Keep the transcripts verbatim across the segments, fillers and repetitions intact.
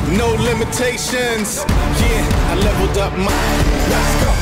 No limitations. Yeah, I leveled up my. Let's go.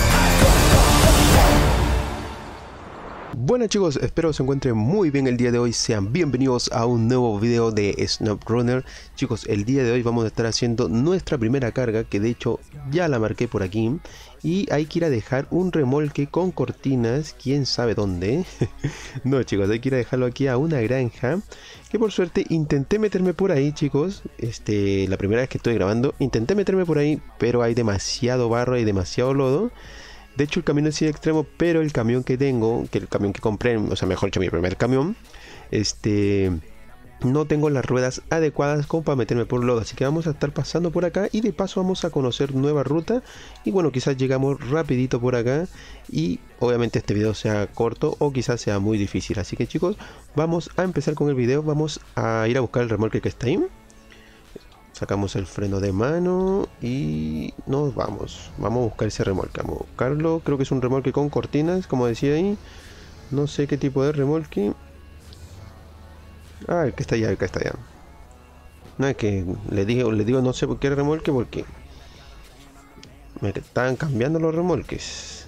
Bueno chicos, espero se encuentren muy bien el día de hoy. Sean bienvenidos a un nuevo video de SnowRunner. Chicos, el día de hoy vamos a estar haciendo nuestra primera carga, que de hecho ya la marqué por aquí. Y hay que ir a dejar un remolque con cortinas, quién sabe dónde. No chicos, hay que ir a dejarlo aquí a una granja, que por suerte intenté meterme por ahí chicos. Este, la primera vez que estoy grabando, intenté meterme por ahí, pero hay demasiado barro y demasiado lodo. De hecho el camino es así extremo, pero el camión que tengo, que el camión que compré, o sea mejor dicho mi primer camión, este, no tengo las ruedas adecuadas como para meterme por lodo. Así que vamos a estar pasando por acá y de paso vamos a conocer nueva ruta. Y bueno, quizás llegamos rapidito por acá y obviamente este video sea corto o quizás sea muy difícil. Así que chicos, vamos a empezar con el video. Vamos a ir a buscar el remolque que está ahí. Sacamos el freno de mano y nos vamos. Vamos a buscar ese remolque. Vamos a buscarlo. Creo que es un remolque con cortinas, como decía ahí. No sé qué tipo de remolque. Ah, el que está allá, el que está allá. No, es que le digo, le digo no sé por qué remolque, porque me están cambiando los remolques.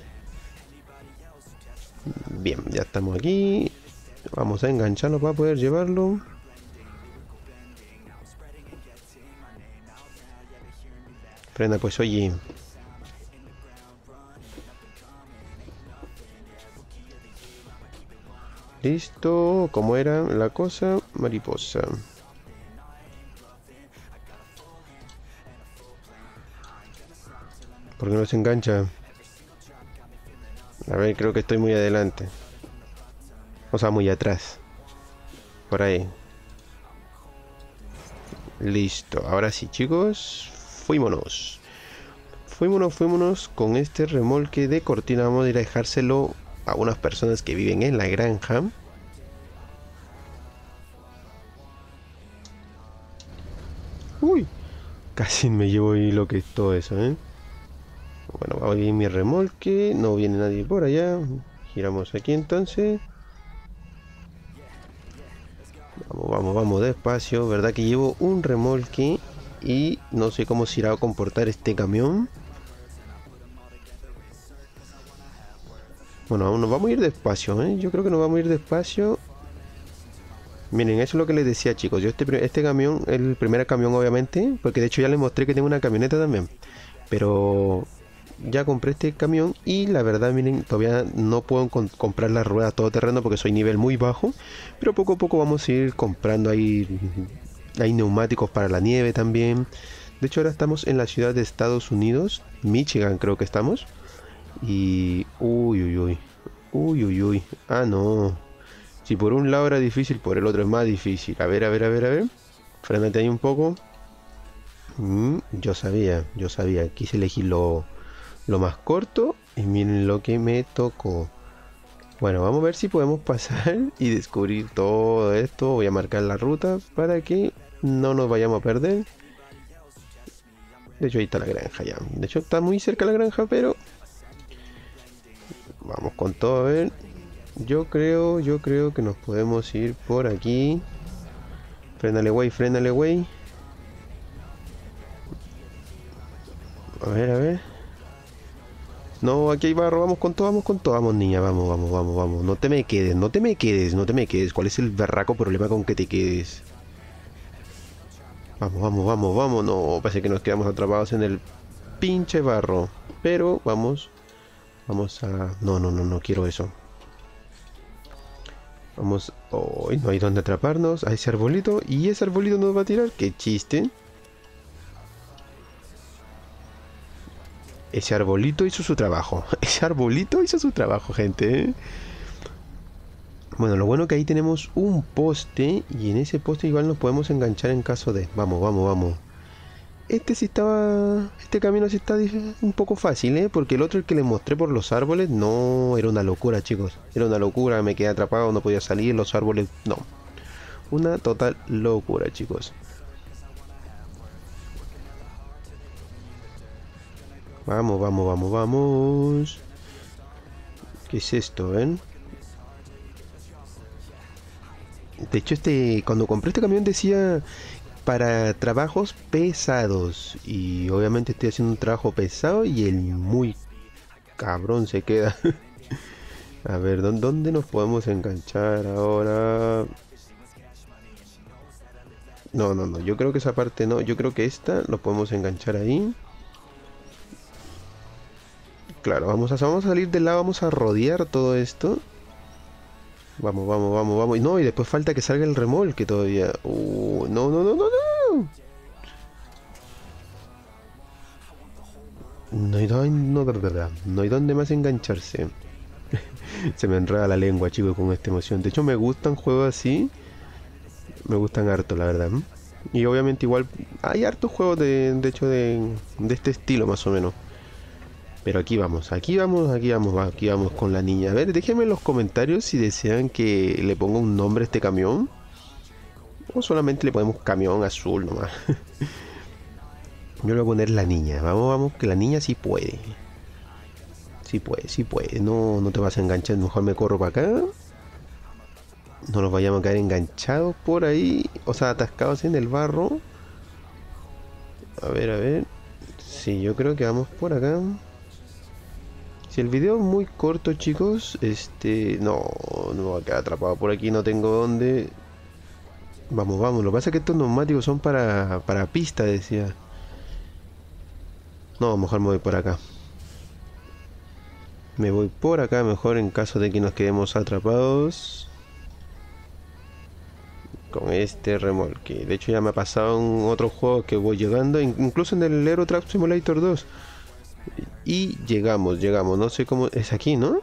Bien, ya estamos aquí. Vamos a engancharlo para poder llevarlo. Frena pues, oye. Listo, ¿cómo era la cosa? Mariposa. ¿Por qué no se engancha? A ver, creo que estoy muy adelante. O sea, muy atrás. Por ahí. Listo, ahora sí chicos. Fuímonos. Fuímonos, fuímonos con este remolque de cortina. Vamos a ir a dejárselo a unas personas que viven en la granja. Uy, casi me llevo ahí lo que es todo eso, ¿eh? Bueno, va a ir mi remolque. No viene nadie por allá. Giramos aquí entonces. Vamos, vamos, vamos despacio. Verdad que llevo un remolque y no sé cómo se irá a comportar este camión. Bueno, nos vamos a ir despacio, ¿eh? Yo creo que nos vamos a ir despacio. Miren, eso es lo que les decía chicos. Yo este, este camión, el primer camión obviamente, porque de hecho ya les mostré que tengo una camioneta también. Pero ya compré este camión y la verdad, miren, todavía no puedo comprar las ruedas todoterreno porque soy nivel muy bajo. Pero poco a poco vamos a ir comprando ahí. Hay neumáticos para la nieve también. De hecho ahora estamos en la ciudad de Estados Unidos, Michigan creo que estamos. Y... Uy, uy, uy. Uy, uy, uy. Ah, no. Si por un lado era difícil, por el otro es más difícil. A ver, a ver, a ver, a ver. Frénate ahí un poco. Mm, yo sabía, yo sabía. Quise elegir lo, lo más corto. Y miren lo que me tocó. Bueno, vamos a ver si podemos pasar y descubrir todo esto. Voy a marcar la ruta para que no nos vayamos a perder. De hecho ahí está la granja ya. De hecho está muy cerca la granja, pero... Vamos con todo, a ver. Yo creo, yo creo que nos podemos ir por aquí. Frénale, güey, frénale, güey. A ver, a ver. No, aquí hay barro, vamos con todo, vamos con todo. Vamos, niña, vamos, vamos, vamos, vamos. No te me quedes, no te me quedes, no te me quedes. ¿Cuál es el berraco problema con que te quedes? Vamos, vamos, vamos, vamos. No, parece que nos quedamos atrapados en el pinche barro. Pero vamos. Vamos a... No, no, no, no quiero eso. Vamos... Oh, no hay donde atraparnos. A ese arbolito. Y ese arbolito nos va a tirar. ¡Qué chiste! Ese arbolito hizo su trabajo. Ese arbolito hizo su trabajo, gente, ¿eh? Bueno, lo bueno que ahí tenemos un poste. Y en ese poste igual nos podemos enganchar en caso de... Vamos, vamos, vamos. Este sí estaba... Este camino sí está un poco fácil, ¿eh? Porque el otro, el que les mostré por los árboles, no... Era una locura, chicos. Era una locura, me quedé atrapado, no podía salir, los árboles... No. Una total locura, chicos. Vamos, vamos, vamos, vamos. ¿Qué es esto, ven? De hecho, este, cuando compré este camión decía para trabajos pesados. Y obviamente estoy haciendo un trabajo pesado y el muy cabrón se queda. A ver, ¿dónde nos podemos enganchar ahora? No, no, no, yo creo que esa parte no. Yo creo que esta nos podemos enganchar ahí. Claro, vamos a, vamos a salir del lado, vamos a rodear todo esto. Vamos, vamos, vamos, vamos. Y no, y después falta que salga el remolque todavía. Uh, no, no, no, no, no. No hay, no, no, verdad, no hay dónde más engancharse. Se me enreda la lengua, chicos, con esta emoción. De hecho, me gustan juegos así. Me gustan harto, la verdad. Y obviamente igual hay hartos juegos de, de hecho de, de este estilo más o menos. Pero aquí vamos, aquí vamos, aquí vamos, aquí vamos con la niña. A ver, déjenme en los comentarios si desean que le ponga un nombre a este camión. O solamente le ponemos camión azul nomás. Yo le voy a poner la niña. Vamos, vamos, que la niña sí puede. Sí puede, sí puede. No, no te vas a enganchar, mejor me corro para acá. No nos vayamos a quedar enganchados por ahí. O sea, atascados en el barro. A ver, a ver. Sí, yo creo que vamos por acá. Si el video es muy corto, chicos, este... No, no me voy a quedar atrapado por aquí, no tengo dónde. Vamos, vamos. Lo que pasa es que estos neumáticos son para, para pista, decía. No, mejor me voy por acá. Me voy por acá mejor en caso de que nos quedemos atrapados. Con este remolque. De hecho ya me ha pasado en otros juegos que voy llegando, incluso en el Euro Truck Simulator dos. Y llegamos, llegamos, no sé cómo... Es aquí, ¿no?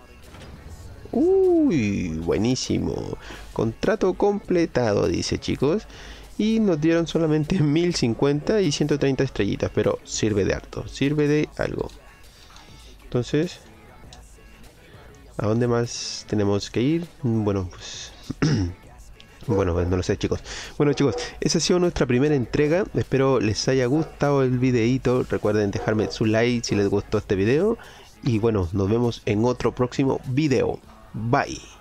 Uy, buenísimo. Contrato completado, dice, chicos. Y nos dieron solamente mil cincuenta y ciento treinta estrellitas, pero sirve de harto, sirve de algo. Entonces, ¿a dónde más tenemos que ir? Bueno, pues... Bueno, pues no lo sé, chicos. Bueno, chicos, esa ha sido nuestra primera entrega. Espero les haya gustado el videito. Recuerden dejarme su like si les gustó este video. Y bueno, nos vemos en otro próximo video. Bye.